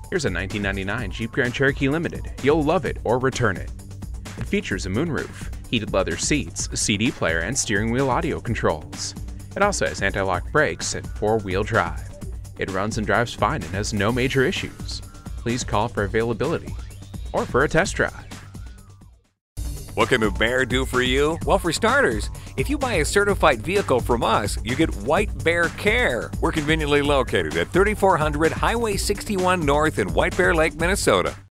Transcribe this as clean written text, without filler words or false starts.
Here's a 1999 Jeep Grand Cherokee Limited. You'll love it or return it. It features a moonroof, heated leather seats, a CD player, and steering wheel audio controls. It also has anti-lock brakes and four-wheel drive. It runs and drives fine and has no major issues. Please call for availability or for a test drive. What can the Bear do for you? Well, for starters, if you buy a certified vehicle from us, you get White Bear Care. We're conveniently located at 3400 Highway 61 North in White Bear Lake, Minnesota.